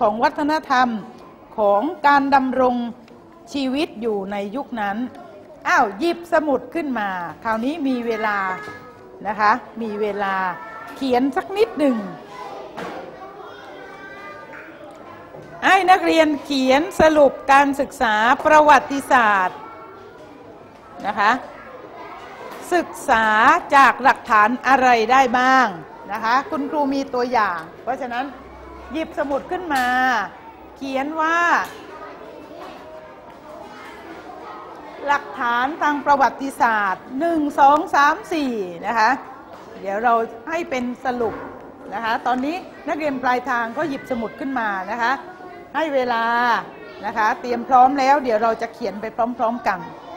ของวัฒนธรรมของการดำรงชีวิตอยู่ในยุคนั้นอ้าวหยิบสมุดขึ้นมาคราวนี้มีเวลานะคะมีเวลาเขียนสักนิดหนึ่งให้นักเรียนเขียนสรุปการศึกษาประวัติศาสตร์นะคะศึกษาจากหลักฐานอะไรได้บ้างนะคะคุณครูมีตัวอย่างเพราะฉะนั้นหยิบสมุดขึ้นมาเขียนว่าหลักฐานทางประวัติศาสตร์1 2 3 4นะคะเดี๋ยวเราให้เป็นสรุปนะคะตอนนี้นักเรียนปลายทางก็หยิบสมุดขึ้นมานะคะให้เวลานะคะเตรียมพร้อมแล้วเดี๋ยวเราจะเขียนไปพร้อมๆกัน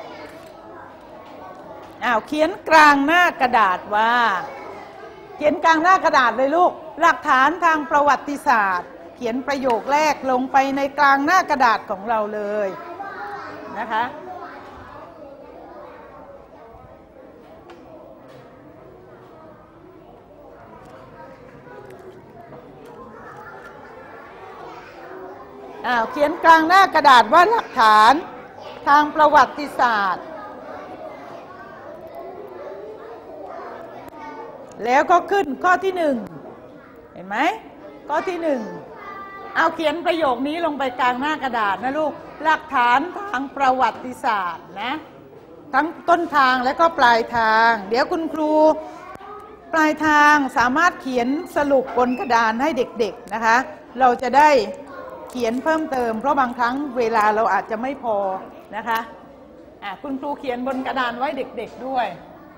เขียนกลางหน้ากระดาษว่าเขียนกลางหน้ากระดาษเลยลูกหลักฐานทางประวัติศาสตร์เขียนประโยคแรกลงไปในกลางหน้ากระดาษของเราเลยนะคะเขียนกลางหน้ากระดาษว่าหลักฐานทางประวัติศาสตร์แล้วก็ขึ้นข้อที่1เห็นไหมข้อที่1เอาเขียนประโยคนี้ลงไปกลางหน้ากระดาษนะลูกหลักฐานทางประวัติศาสตร์นะทั้งต้นทางและก็ปลายทางเดี๋ยวคุณครูปลายทางสามารถเขียนสรุปบนกระดานให้เด็กๆนะคะเราจะได้เขียนเพิ่มเติมเพราะบางครั้งเวลาเราอาจจะไม่พอนะคะคุณครูเขียนบนกระดานไว้เด็กๆด้วย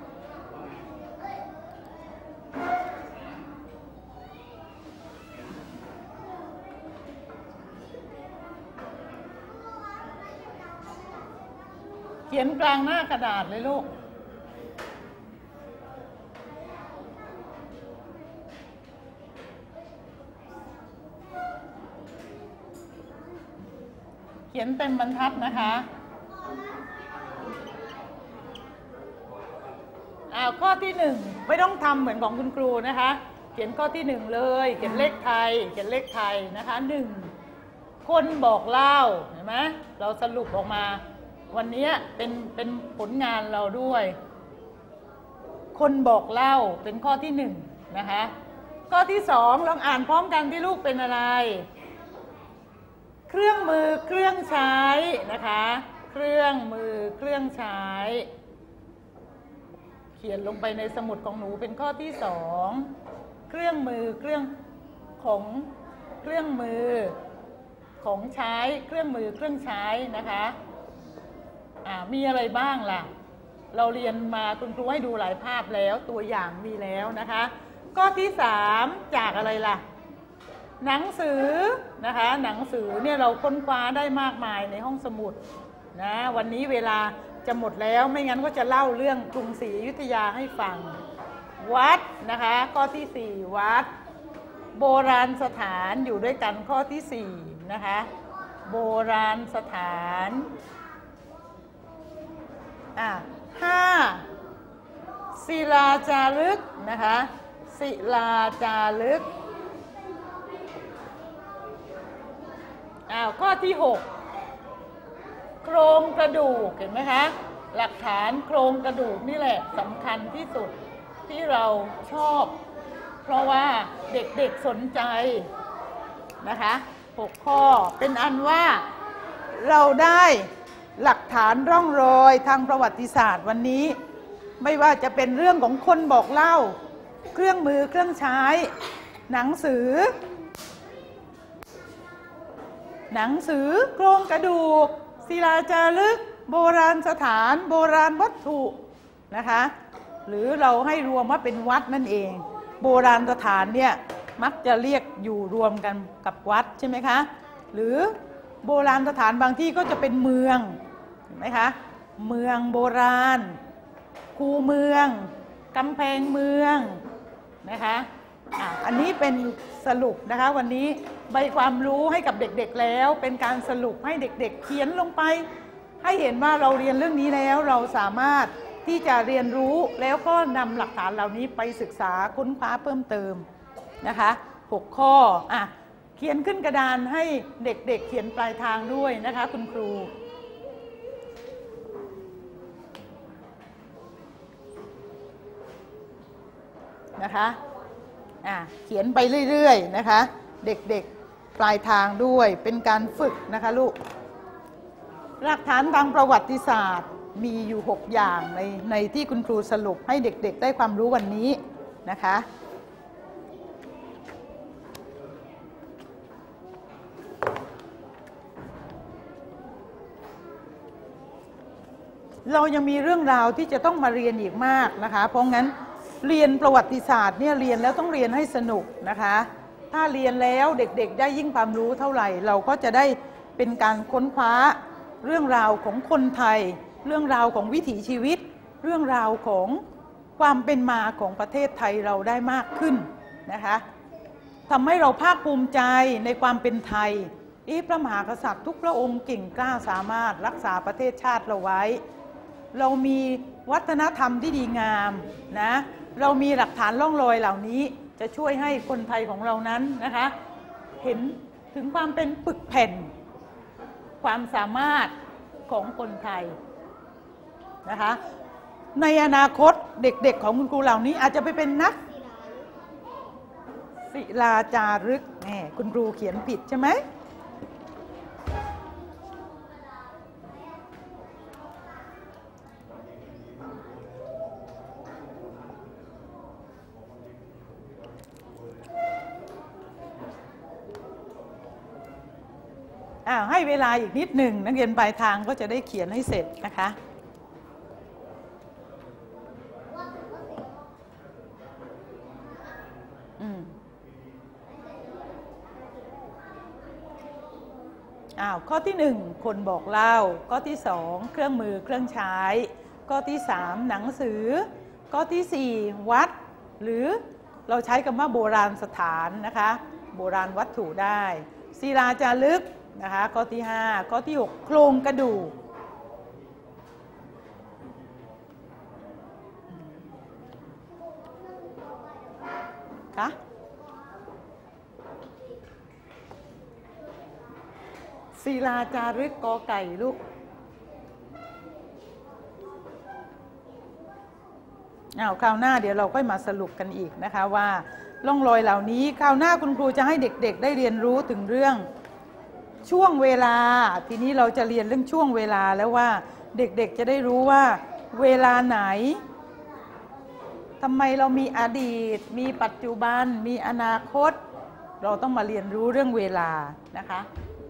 เขียนกลางหน้ากระดาษเลยลูกเขียนเต็มบรรทัดนะคะข้อที่1ไม่ต้องทำเหมือนของคุณครูนะคะเขียนข้อที่1เลยเขียนเลขไทยนะคะ1คนบอกเล่าเห็นไหมเราสรุปออกมาวันนี้เป็นผลงานเราด้วยคนบอกเล่าเป็นข้อที่1นะคะข้อที่2ลองอ่านพร้อมกันที่ลูกเป็นอะไรเครื่องมือเครื่องใช้นะคะเครื่องมือเครื่องใช้เขียนลงไปในสมุดของหนูเป็นข้อที่2เครื่องมือเครื่องมือของใช้เครื่องมือเครื่องใช้นะคะมีอะไรบ้างล่ะเราเรียนมาคุณครูให้ดูหลายภาพแล้วตัวอย่างมีแล้วนะคะข้อที่3จากอะไรล่ะหนังสือนะคะหนังสือเนี่ยเราค้นคว้าได้มากมายในห้องสมุดนะวันนี้เวลาจะหมดแล้วไม่งั้นก็จะเล่าเรื่องกรุงศรีอยุธยาให้ฟังวัดนะคะข้อที่4วัดโบราณสถานอยู่ด้วยกันข้อที่4นะคะโบราณสถาน5ศิลาจารึกนะคะศิลาจารึกข้อที่6โครงกระดูกเห็นไหมคะหลักฐานโครงกระดูกนี่แหละสำคัญที่สุดที่เราชอบเพราะว่าเด็กๆสนใจนะคะ6ข้อเป็นอันว่าเราได้หลักฐานร่องรอยทางประวัติศาสตร์วันนี้ไม่ว่าจะเป็นเรื่องของคนบอกเล่าเครื่องมือเครื่องใช้หนังสือโครงกระดูกศิลาจารึกโบราณสถานโบราณวัตถุนะคะหรือเราให้รวมว่าเป็นวัดนั่นเองโบราณสถานเนี่ยมักจะเรียกอยู่รวมกันกับวัดใช่ไหมคะหรือโบราณสถานบางที่ก็จะเป็นเมืองเห็นไหมคะเมืองโบราณคูเมืองกำแพงเมืองนะคะอันนี้เป็นสรุปนะคะวันนี้ใบความรู้ให้กับเด็กๆแล้วเป็นการสรุปให้เด็กๆเขียนลงไปให้เห็นว่าเราเรียนเรื่องนี้แล้วเราสามารถที่จะเรียนรู้แล้วก็นำหลักฐานเหล่านี้ไปศึกษาค้นคว้าเพิ่มเติมนะคะ6ข้อเขียนขึ้นกระดานให้เด็กๆเขียนปลายทางด้วยนะคะคุณครูนะคะเขียนไปเรื่อยๆนะคะเด็กๆปลายทางด้วยเป็นการฝึกนะคะลูกหลักฐานทางประวัติศาสตร์มีอยู่6อย่างในที่คุณครูสรุปให้เด็กๆได้ความรู้วันนี้นะคะเรายังมีเรื่องราวที่จะต้องมาเรียนอีกมากนะคะเพราะงั้นเรียนประวัติศาสตร์เนี่ยเรียนแล้วต้องเรียนให้สนุกนะคะถ้าเรียนแล้วเด็กๆได้ยิ่งความรู้เท่าไหร่เราก็จะได้เป็นการค้นคว้าเรื่องราวของคนไทยเรื่องราวของวิถีชีวิตเรื่องราวของความเป็นมาของประเทศไทยเราได้มากขึ้นนะคะทำให้เราภาคภูมิใจในความเป็นไทยพระมหากษัตริย์ทุกพระองค์เก่งกล้าสามารถรักษาประเทศชาติเราไว้เรามีวัฒนธรรมที่ดีงามนะเรามีหลักฐานร่องรอยเหล่านี้จะช่วยให้คนไทยของเรานั้นนะคะเห็นถึงความเป็นปึกแผ่นความสามารถของคนไทยนะคะในอนาคตเด็กๆของคุณครูเหล่านี้อาจจะไปเป็นนักศิลาจารึกนี่คุณครูเขียนผิดใช่ไหมให้เวลาอีกนิดหนึ่งนักเรียนปลายทางก็จะได้เขียนให้เสร็จนะคะข้อที่1คนบอกเล่าข้อที่2เครื่องมือเครื่องใช้ข้อที่3หนังสือข้อที่4วัดหรือเราใช้คำว่าโบราณสถานนะคะโบราณวัตถุได้ศิลาจารึกนะคะข้อที่5ข้อที่6โครงกระดูกค่ะศิลาจารึกกอไก่ลูกคราวหน้าเดี๋ยวเราค่อยมาสรุปกันอีกนะคะว่าร่องรอยเหล่านี้คราวหน้าคุณครูจะให้เด็กๆได้เรียนรู้ถึงเรื่องช่วงเวลาทีนี้เราจะเรียนเรื่องช่วงเวลาแล้วว่าเด็กๆจะได้รู้ว่าเวลาไหนทำไมเรามีอดีตมีปัจจุบันมีอนาคตเราต้องมาเรียนรู้เรื่องเวลานะคะ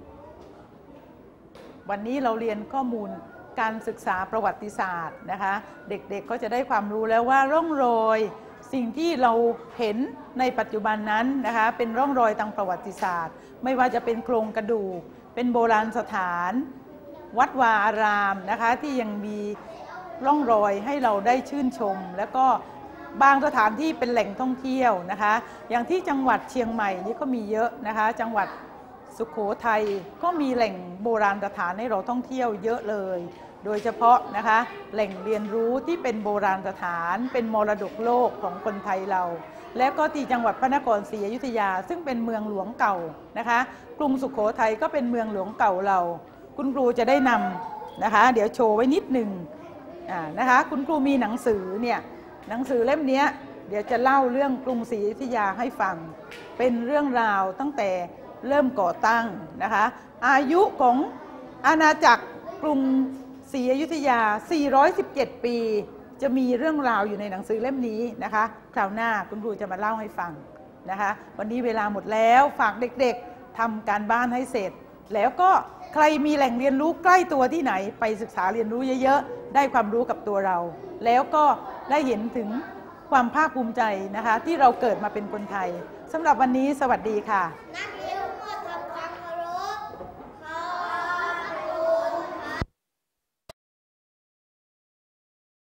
วันนี้เราเรียนข้อมูลการศึกษาประวัติศาสตร์นะคะเด็กๆก็จะได้ความรู้แล้วว่าร่องรอยสิ่งที่เราเห็นในปัจจุบันนั้นนะคะเป็นร่องรอยทางประวัติศาสตร์ไม่ว่าจะเป็นโครงกระดูกเป็นโบราณสถานวัดวาอารามนะคะที่ยังมีร่องรอยให้เราได้ชื่นชมแล้วก็บางสถานที่เป็นแหล่งท่องเที่ยวนะคะอย่างที่จังหวัดเชียงใหม่นี่ก็มีเยอะนะคะจังหวัดสุโขทัยก็มีแหล่งโบราณสถานให้เราท่องเที่ยวเยอะเลยโดยเฉพาะนะคะแหล่งเรียนรู้ที่เป็นโบราณสถานเป็นมรดกโลกของคนไทยเราและก็ที่จังหวัดพระนครศรีอยุธยาซึ่งเป็นเมืองหลวงเก่านะคะกรุงสุโขทัยก็เป็นเมืองหลวงเก่าเราคุณครูจะได้นำนะคะเดี๋ยวโชว์ไว้นิดหนึ่งนะคะคุณครูมีหนังสือเนี่ยหนังสือเล่มนี้เดี๋ยวจะเล่าเรื่องกรุงศรีอยุธยาให้ฟังเป็นเรื่องราวตั้งแต่เริ่มก่อตั้งนะคะอายุของอาณาจักรกรุงศรีอยุธยา417ปีจะมีเรื่องราวอยู่ในหนังสือเล่มนี้นะคะคราวหน้าคุณครูจะมาเล่าให้ฟังนะคะวันนี้เวลาหมดแล้วฝากเด็กๆทำการบ้านให้เสร็จแล้วก็ใครมีแหล่งเรียนรู้ใกล้ตัวที่ไหนไปศึกษาเรียนรู้เยอะๆได้ความรู้กับตัวเราแล้วก็ได้เห็นถึงความภาคภูมิใจนะคะที่เราเกิดมาเป็นคนไทยสำหรับวันนี้สวัสดีค่ะ